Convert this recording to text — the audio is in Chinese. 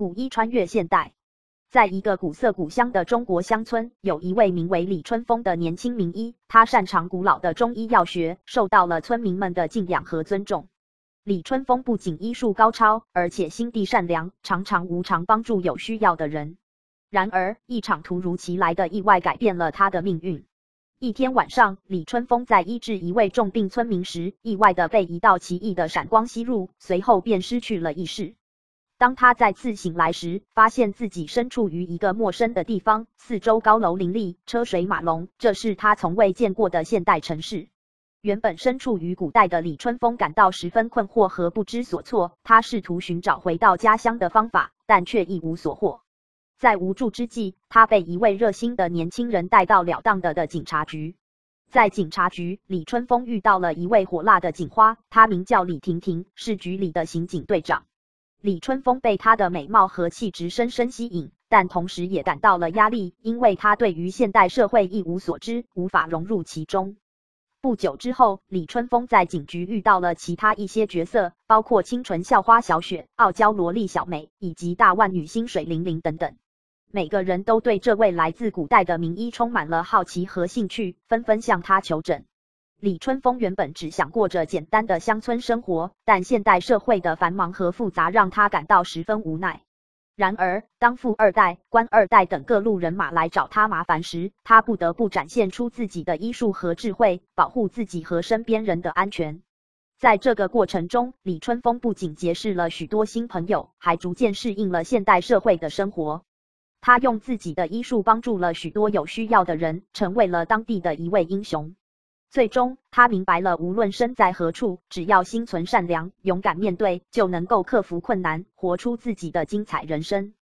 古医穿越现代。在一个古色古香的中国乡村，有一位名为李春风的年轻名医，他擅长古老的中医药学，受到了村民们的敬仰和尊重。李春风不仅医术高超，而且心地善良，常常无偿帮助有需要的人。然而，一场突如其来的意外改变了他的命运。一天晚上，李春风在医治一位重病村民时，意外地被一道奇异的闪光吸入，随后便失去了意识。当他再次醒来时，发现自己身处于一个陌生的地方，四周高楼林立，车水马龙，这是他从未见过的现代城市。原本身处于古代的李春风感到十分困惑和不知所措，他试图寻找回到家乡的方法，但却一无所获。在无助之际，他被一位热心的年轻人带到了当地的警察局。在警察局，李春风遇到了一位火辣的警花，她名叫李婷婷，是局里的刑警队长。李春风被她的美貌和气质深深吸引，但同时也感到了压力，因为他对于现代社会一无所知，无法融入其中。不久之后，李春风在警局遇到了其他一些角色，包括清纯校花小雪、傲娇萝莉小美以及大腕女星水灵灵等等。每个人都对这位来自古代的名医充满了好奇和兴趣，纷纷向他求诊。李春风原本只想过着简单的乡村生活，但现代社会的繁忙和复杂让他感到十分无奈。然而，当富二代、官二代等各路人马来找他麻烦时，他不得不展现出自己的医术和智慧，保护自己和身边人的安全。在这个过程中，李春风不仅结识了许多新朋友，还逐渐适应了现代社会的生活。他用自己的医术帮助了许多有需要的人，成为了当地的一位英雄。最终，他明白了无论身在何处，只要心存善良，勇敢面对，就能够克服困难，活出自己的精彩人生。